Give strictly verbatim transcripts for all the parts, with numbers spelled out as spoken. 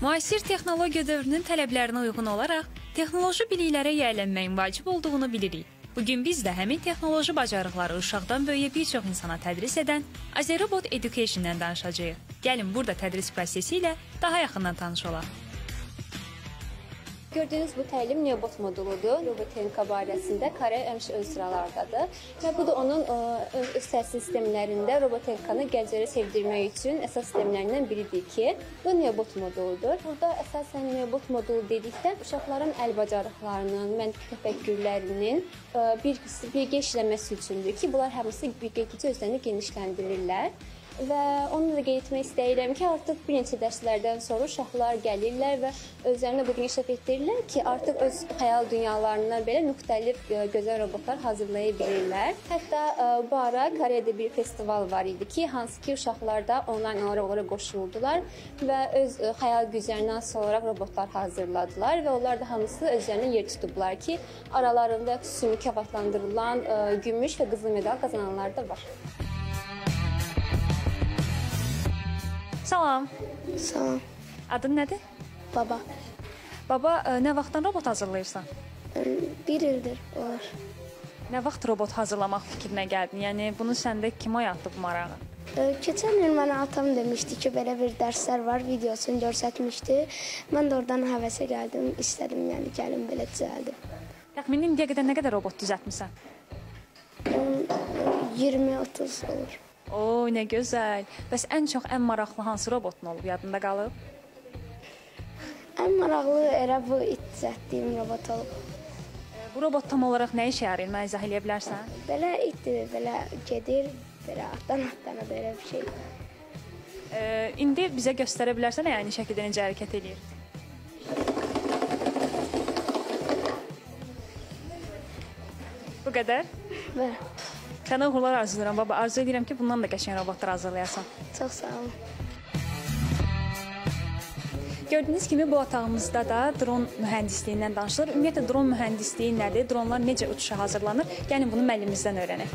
Müasir texnologiya dövrünün tələblərinə uyğun olaraq texnoloji biliklərə yiyələnməyin vacib olduğunu bilirik. Bugün biz də həmin texnoloji bacarıqları uşaqdan böyüyə bir çox insana tədris edən Azerobot Education-dən danışacağıq. Gəlin burada tədris prosesi ilə daha yaxından tanış olaq. Gördüyünüz bu təlim Neobot moduludur. Robotexnika barəsində Kare həmişə ön sıralardadır. Və bu da onun öz təhsil sistemlərində robotexnikanı gənclərə sevdirmək üçün əsas sistemlərindən biridir ki, bu Neobot moduludur. Burada əsasən Neobot modulu dedikdə uşaqların əl bacarıqlarının, məntiq təfəkkürlərinin bir birgə işləməsi üçündür ki, bunlar hamısı birgə özlərini genişləndirirlər. Və onu da qeyd etmək istəyirəm ki, artıq bir neçə dərslərdən sonra uşaqlar gəlirlər və özlərinə bugün inkişaf etdirirlər ki, artıq öz xəyal dünyalarından belə müxtəlif gözəl robotlar hazırlaya bilirlər. Hətta bu ara Koreyada bir festival var idi ki, hansı ki uşaqlar da onlayn olaraq qoşuldular və öz xəyal güclərindən asılı olaraq robotlar hazırladılar və onlar da hamısı özlərinə yer tutublar ki, aralarında xüsusi mükafatlandırılan gümüş və qızıl medal qazananlar da var. Salam. Salam. Adın nədir? Baba. Baba, nə vaxtdan robot hazırlayırsan? Bir ildir olar. Nə vaxt robot hazırlamaq fikrinə gəldin? Yəni, bunu səndə kim oyatdı bu marağı? Keçən il mənə atam demişdi ki, belə bir dərslər var, videosunu göstərmişdi. Mən də oradan həvəsə gəldim, istədim, yəni gəlim belə düzəldim. Təxmini indiyə qədər nə qədər robot düzəltmisən? iyirmi otuz olur. Oo, nə gözəl. Bəs ən çox, ən maraqlı hansı robotun olub, yadında qalıb? Ən maraqlı elə bu it düzəltdiyim robot olub. Bu robot tam olaraq nə işə yarayır, mənə izah edə bilərsən? Belə itdir, belə gedir, belə atdan atdana belə bir şey. Ee, indi bizə göstərə bilərsən, yəni şəkildə necə hərəkət edir? Bu qədər? Bəli. Sənə uğurlar arzulayıram, baba. Arzu edirəm ki, bundan da qəşəng robotlar hazırlayasan. Çox sağ olun. Gördüyünüz kimi bu otağımızda da dron mühəndisliyindən danışılır. Ümumiyyətlə, dron mühəndisliyi nədir? Dronlar necə uçuşa hazırlanır? Gəlin bunu müəllimimizdən öyrənək.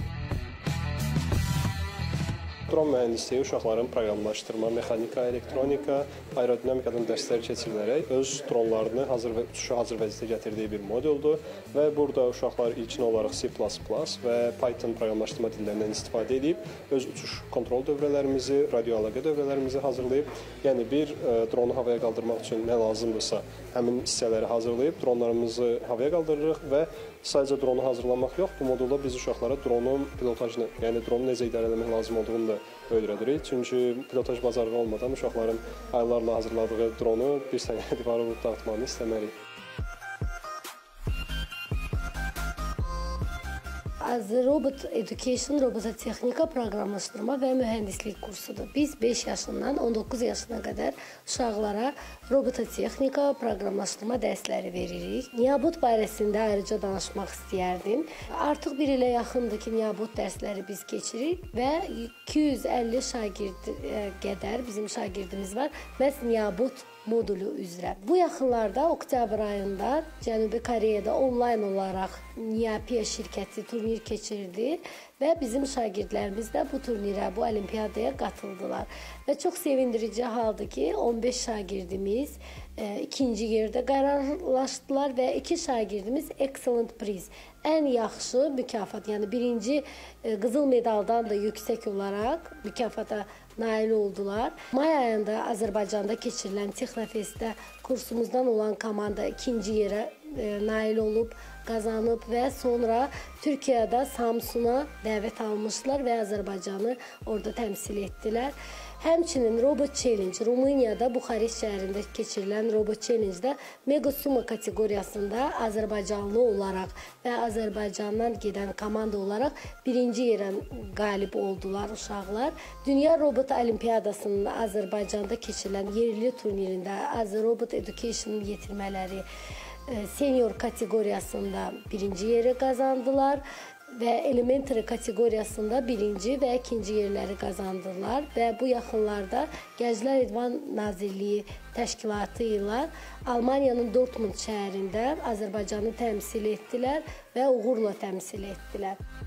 Dron mühəndisliyi uşaqların proqramlaşdırma, mexanika, elektronika, aerodinamikadan dərslər keçirilərək öz dronlarını hazır və uçuşa hazır vəziyyətə gətirdiyi bir moduldur və burada uşaqlar ilkin olaraq C plus plus və Python proqramlaşdırma dillərindən istifadə edib öz uçuş kontrol dövrələrimizi, radioəlaqə dövrələrimizi hazırlayıb, yəni bir e, dronu havaya qaldırmaq üçün nə lazımdırsa həmin hissələri hazırlayıb dronlarımızı havaya qaldırırıq və sadəcə dronu hazırlamaq yox, bu modulda biz uşaqlara dronun pilotajını, yəni dronu necə idarə etmək lazım olduğunu da öyrədirik. Çünki pilotaj bacarığı olmadan uşaqların aylarla hazırladığı dronu bir sənəyə divara vurub dağıtmağını istəmərik. Azerobot Education robototexnika proqramlaşdırma və mühəndislik kursudur. Biz beş yaşından on doqquz yaşına qədər uşaqlara robototexnika, proqramlaşdırma dərsləri veririk. Neobot barəsində ayrıca danışmaq istəyərdim. Artıq bir ilə yaxındır ki, Neobot dərsləri biz keçirik və iki yüz əlli şagird qədər bizim şagirdimiz var. Məhz Neobot modulu üzrə. Bu yaxınlarda oktyabr ayında Cənubi Koreyada onlayn olaraq Niapiya şirkəti turnir keçirdi və bizim şagirdlərimiz də bu turnirə, bu olimpiyadaya qatıldılar. Və çox sevindirici haldır ki, on beş şagirdimiz e, ikinci yerdə qərarlaşdılar və iki şagirdimiz Excellent Prize, ən yaxşı mükafat, yəni birinci e, qızıl medaldan da yüksək olaraq mükafata nail oldular. May ayında Azərbaycanda keçirilən Texnofestdə kursumuzdan olan komanda ikinci yerə e, nail olub, qazanıb və sonra Türkiyədə Samsun'a dəvət almışlar və Azərbaycanı orada təmsil etdilər. Həmçinin Robot Challenge, Rumuniyada Buxarest şəhərində keçirilən Robot Challenge-də Mega Suma kateqoriyasında Azərbaycanlı olaraq və Azərbaycandan gedən komanda olaraq birinci yerə qalib oldular uşaqlar. Dünya Robot Olimpiyadasının Azərbaycanda keçirilən yerli turnirində Azerobot Education yetirmələri senior kateqoriyasında birinci yeri qazandılar və elementary kateqoriyasında birinci və ikinci yerləri qazandılar və bu yaxınlarda Gənclər İdman Nazirliyi təşkilatı ilə Almaniyanın Dortmund şəhərində Azərbaycanı təmsil etdilər və uğurla təmsil etdilər.